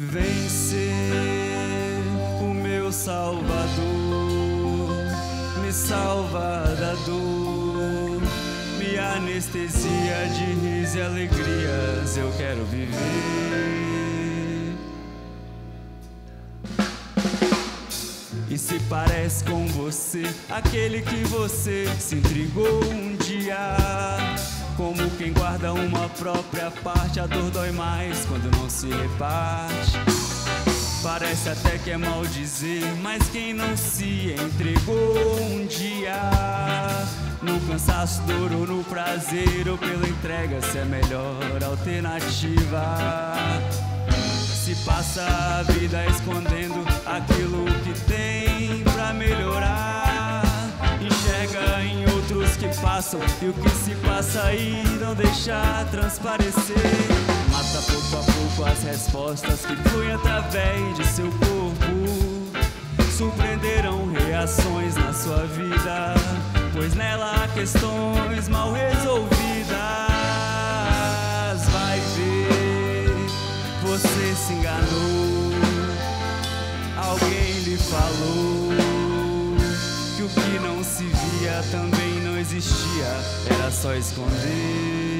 Vem ser o meu Salvador, me salva da dor, me anestesia de riso e alegrias, eu quero viver. E se parece com você, aquele que você se intrigou um dia, como quem guarda uma própria parte, a dor dói mais quando não se reparte. Parece até que é mal dizer, mas quem não se entregou um dia, no cansaço, dor ou no prazer, ou pela entrega, se é a melhor alternativa. Se passa a vida escondendo aquilo que tem pra melhorar, enxerga em outros que passam e o que se passa aí não deixa transparecer. Mata pouco a pouco as respostas que fluem através de seu corpo, surpreenderão reações na sua vida, pois nela há questões mal resolvidas. Vai ver, você se enganou, alguém lhe falou que o que não se via também não existia, era só esconder.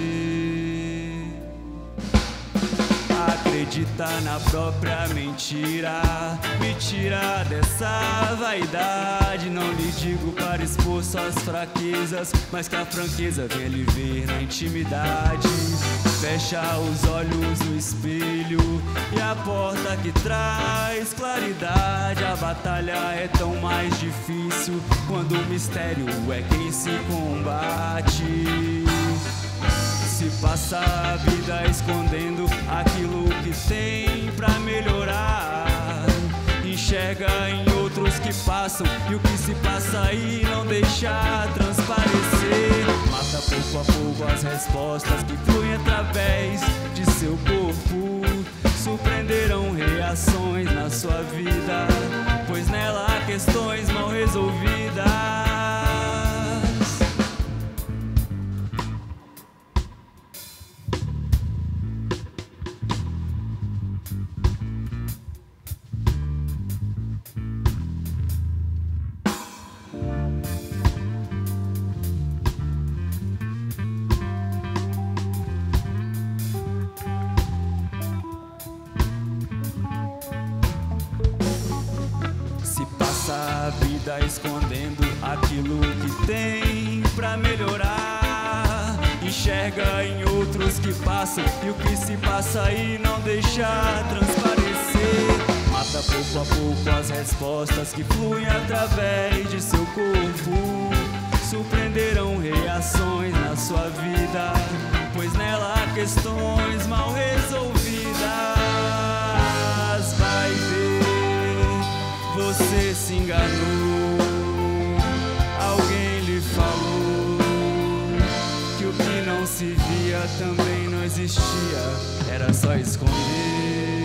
Acreditar na própria mentira me tira dessa vaidade. Não lhe digo para expor suas fraquezas, mas que a franqueza venha lhe ver na intimidade. Fecha os olhos no espelho e a porta que traz claridade. A batalha é tão mais difícil quando o mistério é quem se combate. Se passa a vida escondendo aquilo que tem pra melhorar, enxerga em outros que passam e o que se passa aí não deixa transparecer. Mata pouco a pouco as respostas que fluem através de seu corpo, surpreenderão reações na sua vida, pois nela há questões mal resolvidas. A vida escondendo aquilo que tem pra melhorar, enxerga em outros que passam e o que se passa aí não deixa transparecer. Mata pouco a pouco as respostas que fluem através de seu corpo, surpreenderão reações na sua vida, pois nela há questões mal resolvidas. Vai ver, você se enganou, alguém lhe falou que o que não se via também não existia, era só esconder.